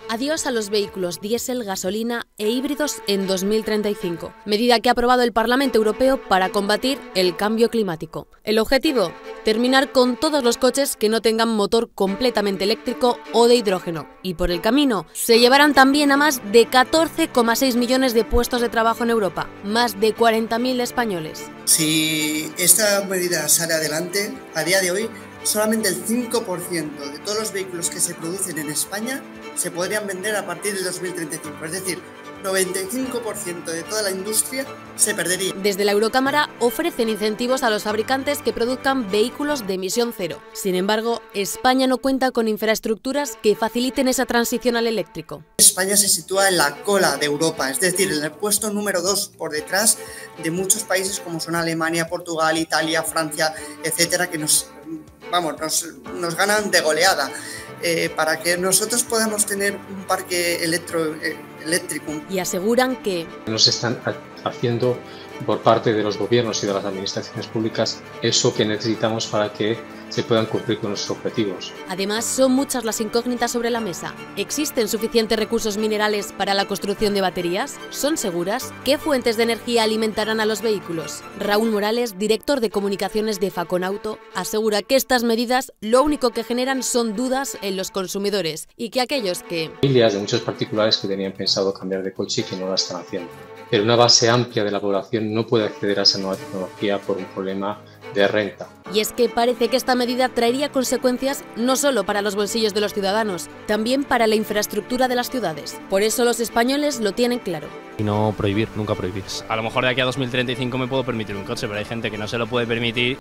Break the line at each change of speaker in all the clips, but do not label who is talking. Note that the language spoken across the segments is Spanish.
Adiós a los vehículos diésel, gasolina e híbridos en 2035, medida que ha aprobado el Parlamento Europeo para combatir el cambio climático. El objetivo: terminar con todos los coches que no tengan motor completamente eléctrico o de hidrógeno. Y por el camino, se llevarán también a más de 14,6 millones de puestos de trabajo en Europa, más de 40.000 españoles.
Si esta medida sale adelante, a día de hoy, solamente el 5% de todos los vehículos que se producen en España se podrían vender a partir de 2035. Es decir, 95% de toda la industria se perdería.
Desde la Eurocámara ofrecen incentivos a los fabricantes que produzcan vehículos de emisión cero. Sin embargo, España no cuenta con infraestructuras que faciliten esa transición al eléctrico.
España se sitúa en la cola de Europa, es decir, en el puesto número 2 por detrás de muchos países como son Alemania, Portugal, Italia, Francia, etcétera, que nos ganan de goleada. Para que nosotros podamos tener un parque eléctrico.
Y aseguran que
nos están haciendo por parte de los gobiernos y de las administraciones públicas eso que necesitamos para que se puedan cumplir con nuestros objetivos.
Además, son muchas las incógnitas sobre la mesa. ¿Existen suficientes recursos minerales para la construcción de baterías? ¿Son seguras? ¿Qué fuentes de energía alimentarán a los vehículos? Raúl Morales, director de comunicaciones de Faconauto, asegura que estas medidas lo único que generan son dudas en los consumidores y que aquellos que...
Familias de muchos particulares que tenían pensado cambiar de coche y que no lo están haciendo. Pero una base amplia de la población no puede acceder a esa nueva tecnología por un problema de renta.
Y es que parece que esta medida traería consecuencias no solo para los bolsillos de los ciudadanos, también para la infraestructura de las ciudades. Por eso los españoles lo tienen claro.
Y no prohibir, nunca prohibir.
A lo mejor de aquí a 2035 me puedo permitir un coche, pero hay gente que no se lo puede permitir.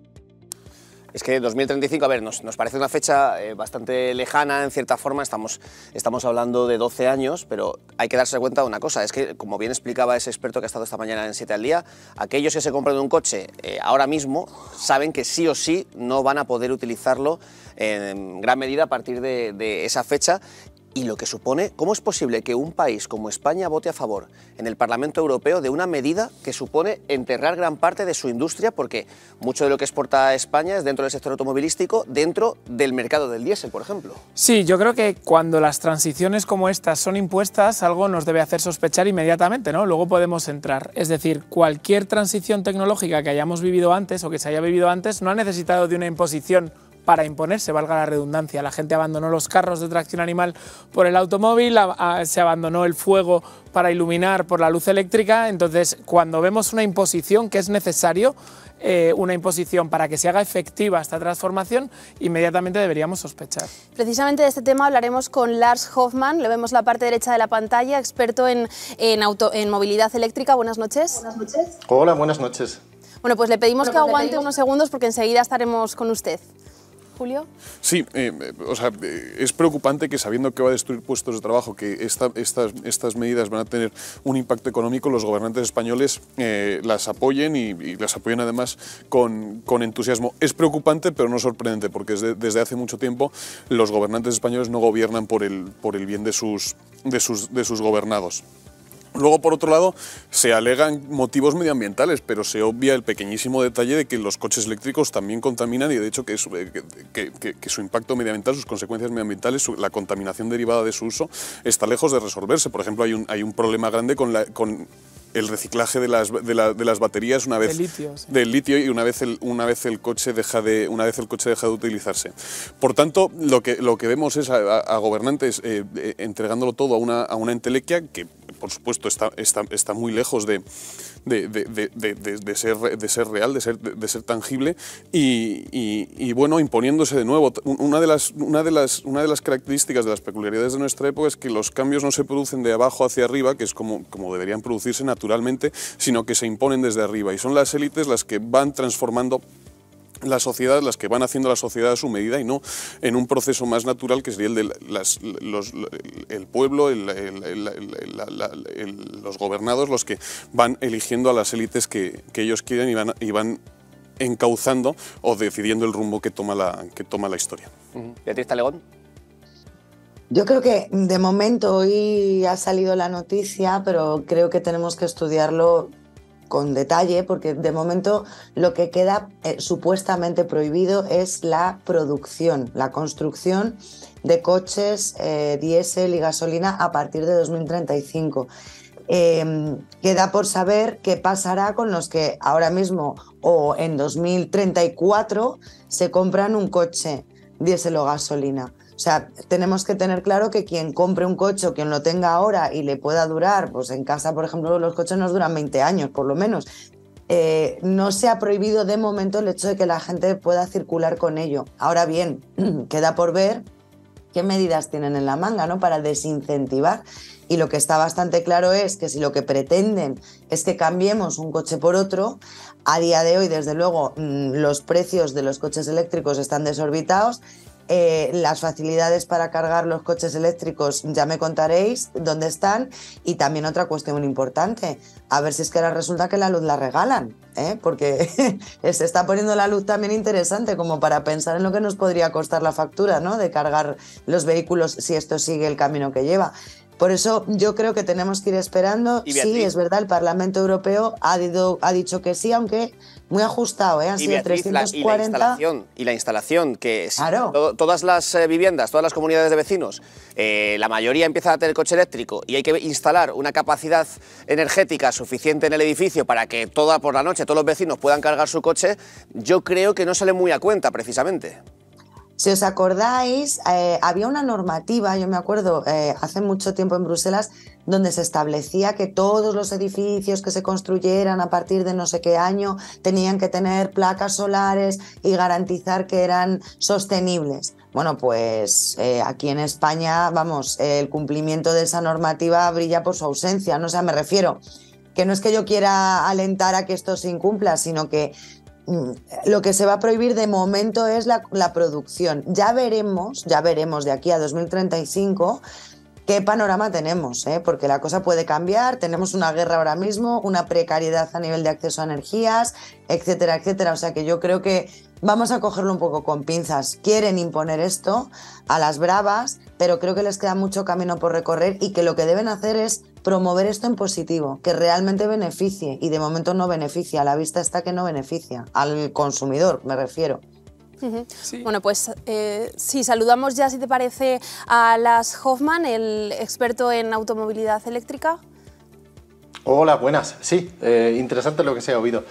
Es que 2035, a ver, nos parece una fecha bastante lejana, en cierta forma, estamos hablando de 12 años, pero hay que darse cuenta de una cosa, es que, como bien explicaba ese experto que ha estado esta mañana en 7 al día, aquellos que se compran un coche ahora mismo saben que sí o sí no van a poder utilizarlo en gran medida a partir de esa fecha. Y lo que supone, ¿cómo es posible que un país como España vote a favor en el Parlamento Europeo de una medida que supone enterrar gran parte de su industria? Porque mucho de lo que exporta España es dentro del sector automovilístico, dentro del mercado del diésel, por ejemplo.
Sí, yo creo que cuando las transiciones como estas son impuestas, algo nos debe hacer sospechar inmediatamente, ¿no? Luego podemos entrar. Es decir, cualquier transición tecnológica que hayamos vivido antes o que se haya vivido antes no ha necesitado de una imposición para imponerse, valga la redundancia. La gente abandonó los carros de tracción animal por el automóvil, se abandonó el fuego para iluminar por la luz eléctrica. Entonces, cuando vemos una imposición que es necesario, una imposición para que se haga efectiva esta transformación, inmediatamente deberíamos sospechar.
Precisamente de este tema hablaremos con Lars Hoffmann, lo vemos en la parte derecha de la pantalla, experto en movilidad eléctrica. Buenas noches. Buenas noches.
Hola, buenas noches.
Bueno, pues le pedimos que aguante unos segundos porque enseguida estaremos con usted. Julio.
Sí, es preocupante que, sabiendo que va a destruir puestos de trabajo, que estas medidas van a tener un impacto económico, los gobernantes españoles las apoyen y las apoyen además con entusiasmo. Es preocupante, pero no sorprendente, porque desde hace mucho tiempo los gobernantes españoles no gobiernan por el bien de sus gobernados. Luego, por otro lado, se alegan motivos medioambientales, pero se obvia el pequeñísimo detalle de que los coches eléctricos también contaminan y, de hecho, que su impacto medioambital, sus consecuencias medioambientales, la contaminación derivada de su uso, está lejos de resolverse. Por ejemplo, hay un problema grande con el reciclaje de las baterías una vez del litio, y una vez el coche deja de utilizarse. Por tanto, lo que vemos es a gobernantes entregándolo todo a una entelequia que, por supuesto, está muy lejos de ser real, de ser tangible, y bueno, imponiéndose de nuevo. Una de las características de las peculiaridades de nuestra época es que los cambios no se producen de abajo hacia arriba, que es como deberían producirse naturalmente, sino que se imponen desde arriba, y son las élites las que van transformando la sociedad, las que van haciendo la sociedad a su medida y no en un proceso más natural, que sería el de el pueblo, los gobernados, los que van eligiendo a las élites que ellos quieren y van encauzando o decidiendo el rumbo que toma la historia.
Beatriz Talegón.
Yo creo que de momento hoy ha salido la noticia, pero creo que tenemos que estudiarlo con detalle, porque de momento lo que queda supuestamente prohibido es la producción, la construcción de coches diésel y gasolina a partir de 2035. Queda por saber qué pasará con los que ahora mismo o en 2034 se compran un coche diésel o gasolina. O sea, tenemos que tener claro que quien compre un coche o quien lo tenga ahora y le pueda durar, pues en casa, por ejemplo, los coches nos duran 20 años, por lo menos. No se ha prohibido de momento el hecho de que la gente pueda circular con ello. Ahora bien, queda por ver qué medidas tienen en la manga, ¿no?, para desincentivar. Y lo que está bastante claro es que si lo que pretenden es que cambiemos un coche por otro, a día de hoy, desde luego, los precios de los coches eléctricos están desorbitados. Las facilidades para cargar los coches eléctricos ya me contaréis dónde están, y también otra cuestión muy importante, a ver si es que ahora resulta que la luz la regalan, porque se está poniendo la luz también interesante como para pensar en lo que nos podría costar la factura, ¿no?, de cargar los vehículos si esto sigue el camino que lleva. Por eso yo creo que tenemos que ir esperando. Sí, es verdad, el Parlamento Europeo ha dicho que sí, aunque muy ajustado, han sido Beatriz, 340.
Y la instalación, que
claro,
todas las viviendas, todas las comunidades de vecinos, la mayoría empieza a tener coche eléctrico y hay que instalar una capacidad energética suficiente en el edificio para que por la noche todos los vecinos puedan cargar su coche. Yo creo que no sale muy a cuenta, precisamente.
Si os acordáis, había una normativa, yo me acuerdo, hace mucho tiempo en Bruselas, donde se establecía que todos los edificios que se construyeran a partir de no sé qué año tenían que tener placas solares y garantizar que eran sostenibles. Bueno, pues aquí en España, vamos, el cumplimiento de esa normativa brilla por su ausencia, ¿no? O sea, me refiero que no es que yo quiera alentar a que esto se incumpla, sino que lo que se va a prohibir de momento es la producción. Ya veremos de aquí a 2035 qué panorama tenemos, porque la cosa puede cambiar. Tenemos una guerra ahora mismo, una precariedad a nivel de acceso a energías, etcétera, etcétera. O sea que yo creo que vamos a cogerlo un poco con pinzas. Quieren imponer esto a las bravas, pero creo que les queda mucho camino por recorrer y que lo que deben hacer es promover esto en positivo, que realmente beneficie, y de momento no beneficia, a la vista está que no beneficia, al consumidor me refiero.
Sí. Bueno, pues sí, saludamos ya, si te parece, a Lars Hoffmann, el experto en automovilidad eléctrica.
Hola, buenas. Sí, interesante lo que se ha oído.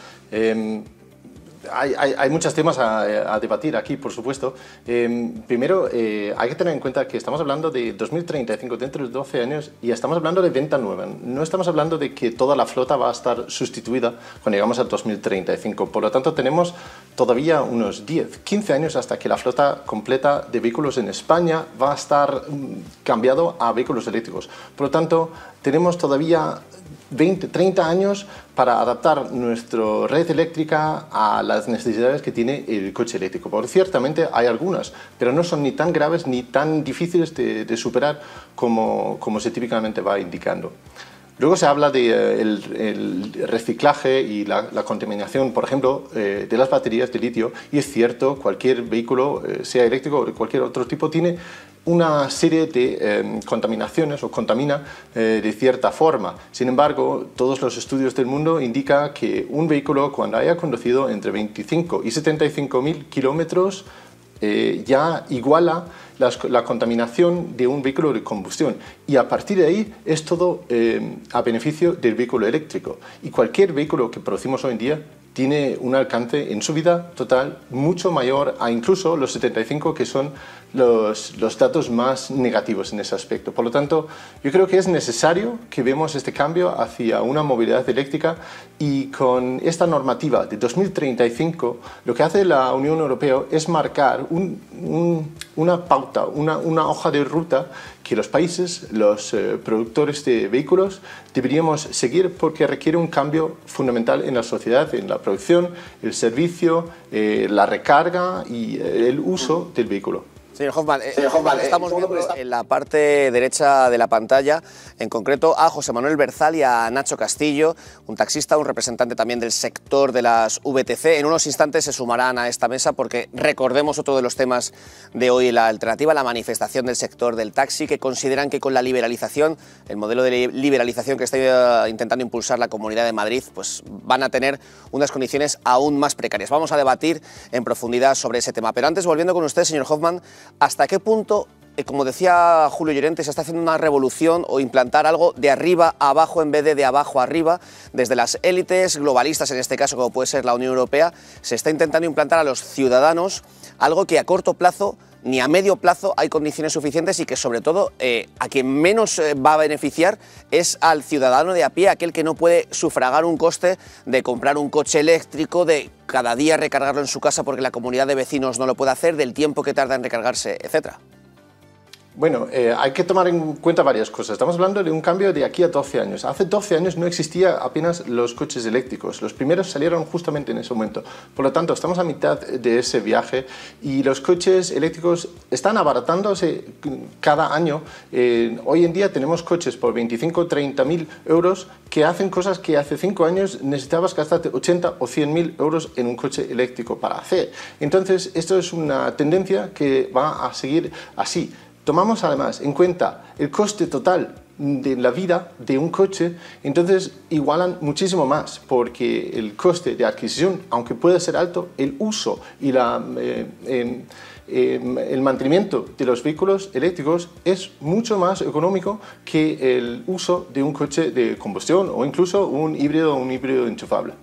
Hay muchos temas a debatir aquí, por supuesto. Primero, hay que tener en cuenta que estamos hablando de 2035, dentro de 12 años, y estamos hablando de venta nueva. No estamos hablando de que toda la flota va a estar sustituida cuando llegamos al 2035. Por lo tanto, tenemos todavía unos 10, 15 años hasta que la flota completa de vehículos en España va a estar cambiado a vehículos eléctricos. Por lo tanto, tenemos todavía 20, 30 años para adaptar nuestra red eléctrica a las necesidades que tiene el coche eléctrico. Porque ciertamente hay algunas, pero no son ni tan graves ni tan difíciles de superar como se típicamente va indicando. Luego se habla del reciclaje y la contaminación, por ejemplo, de las baterías de litio, y es cierto, cualquier vehículo, sea eléctrico o de cualquier otro tipo, tiene una serie de contaminaciones o contamina de cierta forma. Sin embargo, todos los estudios del mundo indican que un vehículo, cuando haya conducido entre 25 y 75.000 kilómetros, ya iguala la contaminación de un vehículo de combustión, y a partir de ahí es todo a beneficio del vehículo eléctrico. Y cualquier vehículo que producimos hoy en día tiene un alcance en su vida total mucho mayor a incluso los 75, que son los datos más negativos en ese aspecto. Por lo tanto, yo creo que es necesario que vemos este cambio hacia una movilidad eléctrica, y con esta normativa de 2035 lo que hace la Unión Europea es marcar una pauta, una hoja de ruta que los países, los productores de vehículos deberíamos seguir, porque requiere un cambio fundamental en la sociedad, en la producción, el servicio, la recarga y el uso del vehículo.
Sí. Señor Hoffman, estamos viendo en la parte derecha de la pantalla, en concreto, a José Manuel Berzal y a Nacho Castillo, un taxista, un representante también del sector de las VTC. En unos instantes se sumarán a esta mesa porque recordemos otro de los temas de hoy, la alternativa, la manifestación del sector del taxi, que consideran que con la liberalización, el modelo de liberalización que está intentando impulsar la Comunidad de Madrid, pues van a tener unas condiciones aún más precarias. Vamos a debatir en profundidad sobre ese tema. Pero antes, volviendo con usted, señor Hoffman, ¿hasta qué punto, como decía Julio Llorente, se está haciendo una revolución o implantar algo de arriba a abajo en vez de abajo a arriba? Desde las élites globalistas, en este caso, como puede ser la Unión Europea, se está intentando implantar a los ciudadanos algo que a corto plazo ni a medio plazo hay condiciones suficientes y que sobre todo a quien menos va a beneficiar es al ciudadano de a pie, aquel que no puede sufragar un coste de comprar un coche eléctrico, de cada día recargarlo en su casa porque la comunidad de vecinos no lo puede hacer, del tiempo que tarda en recargarse, etcétera.
Bueno, hay que tomar en cuenta varias cosas. Estamos hablando de un cambio de aquí a 12 años. Hace 12 años no existía apenas los coches eléctricos. Los primeros salieron justamente en ese momento. Por lo tanto, estamos a mitad de ese viaje y los coches eléctricos están abaratándose cada año. Hoy en día tenemos coches por 25 o 30 mil euros que hacen cosas que hace 5 años necesitabas gastarte 80 o 100 mil euros en un coche eléctrico para hacer. Entonces, esto es una tendencia que va a seguir así. Tomamos además en cuenta el coste total de la vida de un coche, entonces igualan muchísimo más, porque el coste de adquisición, aunque puede ser alto, el uso y el mantenimiento de los vehículos eléctricos es mucho más económico que el uso de un coche de combustión o incluso un híbrido enchufable.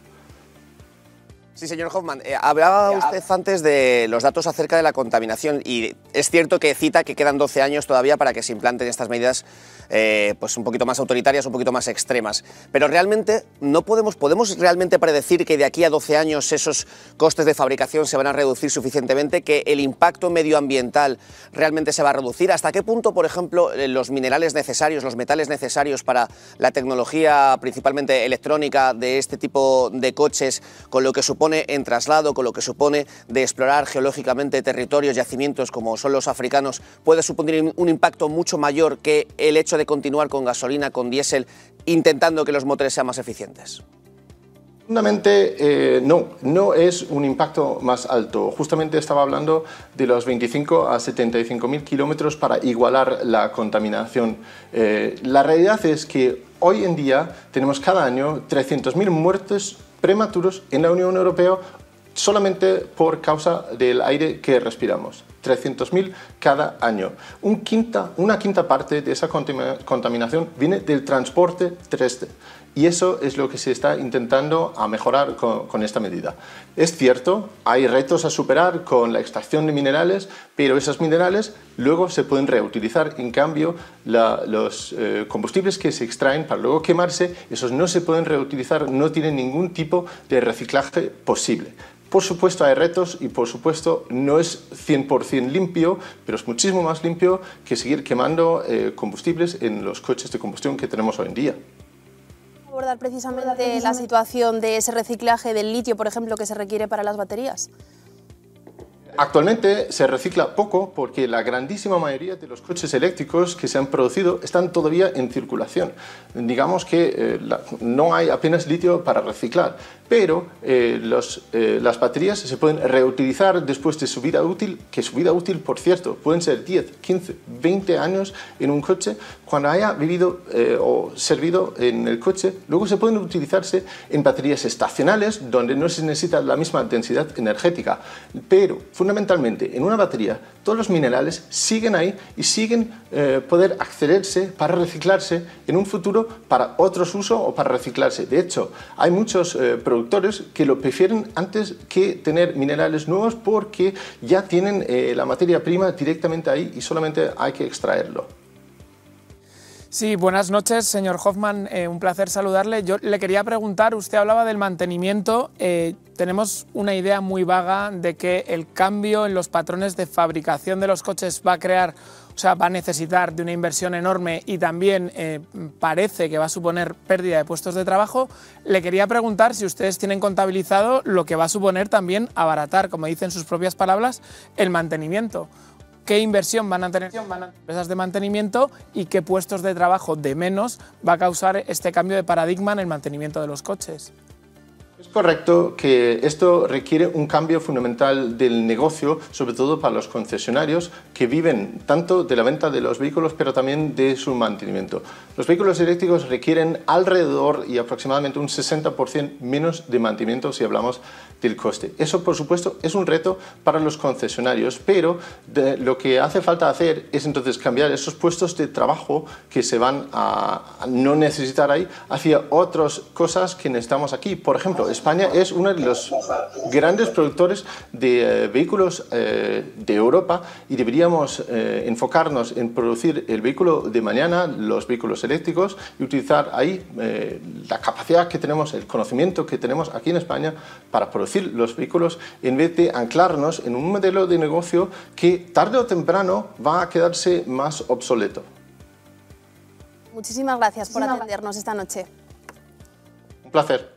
Sí, señor Hoffman, hablaba usted antes de los datos acerca de la contaminación y es cierto que cita que quedan 12 años todavía para que se implanten estas medidas pues un poquito más autoritarias, un poquito más extremas. Pero realmente podemos realmente predecir que de aquí a 12 años esos costes de fabricación se van a reducir suficientemente, que el impacto medioambiental realmente se va a reducir. ¿Hasta qué punto, por ejemplo, los minerales necesarios, los metales necesarios para la tecnología principalmente electrónica de este tipo de coches, con lo que supone en traslado, con lo que supone de explorar geológicamente territorios, yacimientos como son los africanos, puede suponer un impacto mucho mayor que el hecho de continuar con gasolina, con diésel, intentando que los motores sean más eficientes?
Fundamentalmente no es un impacto más alto. Justamente estaba hablando de los 25 a 75 mil kilómetros para igualar la contaminación. La realidad es que hoy en día tenemos cada año 300.000 muertes prematuros en la Unión Europea solamente por causa del aire que respiramos. 300.000 cada año. Una quinta parte de esa contaminación viene del transporte terrestre. Y eso es lo que se está intentando a mejorar con esta medida. Es cierto, hay retos a superar con la extracción de minerales, pero esos minerales luego se pueden reutilizar. En cambio, los combustibles que se extraen para luego quemarse, esos no se pueden reutilizar, no tienen ningún tipo de reciclaje posible. Por supuesto hay retos y por supuesto no es 100% limpio, pero es muchísimo más limpio que seguir quemando combustibles en los coches de combustión que tenemos hoy en día.
Abordar precisamente la situación de ese reciclaje del litio, por ejemplo, que se requiere para las baterías.
Actualmente se recicla poco porque la grandísima mayoría de los coches eléctricos que se han producido están todavía en circulación. Digamos que no hay apenas litio para reciclar, pero las baterías se pueden reutilizar después de su vida útil, que su vida útil, por cierto, pueden ser 10, 15, 20 años en un coche. Cuando haya vivido o servido en el coche, luego se pueden utilizarse en baterías estacionales donde no se necesita la misma densidad energética, pero fundamentalmente en una batería todos los minerales siguen ahí y siguen poder accederse para reciclarse en un futuro para otros usos o para reciclarse. De hecho, hay muchos productores que lo prefieren antes que tener minerales nuevos porque ya tienen la materia prima directamente ahí y solamente hay que extraerlo.
Sí, buenas noches, señor Hoffman, un placer saludarle. Yo le quería preguntar, usted hablaba del mantenimiento, tenemos una idea muy vaga de que el cambio en los patrones de fabricación de los coches va a necesitar de una inversión enorme y también parece que va a suponer pérdida de puestos de trabajo. Le quería preguntar si ustedes tienen contabilizado lo que va a suponer también abaratar, como dicen sus propias palabras, el mantenimiento. qué inversión van a tener empresas de mantenimiento y qué puestos de trabajo de menos va a causar este cambio de paradigma en el mantenimiento de los coches.
Es correcto que esto requiere un cambio fundamental del negocio, sobre todo para los concesionarios que viven tanto de la venta de los vehículos pero también de su mantenimiento. Los vehículos eléctricos requieren alrededor y aproximadamente un 60% menos de mantenimiento si hablamos del coste. Eso, por supuesto, es un reto para los concesionarios, pero lo que hace falta hacer es entonces cambiar esos puestos de trabajo que se van a no necesitar ahí hacia otras cosas que necesitamos aquí. Por ejemplo, España es uno de los grandes productores de vehículos de Europa y deberíamos enfocarnos en producir el vehículo de mañana, los vehículos eléctricos, y utilizar ahí la capacidad que tenemos, el conocimiento que tenemos aquí en España para producir los vehículos, en vez de anclarnos en un modelo de negocio que tarde o temprano va a quedarse más obsoleto.
Muchísimas gracias por atendernos esta noche.
Un placer.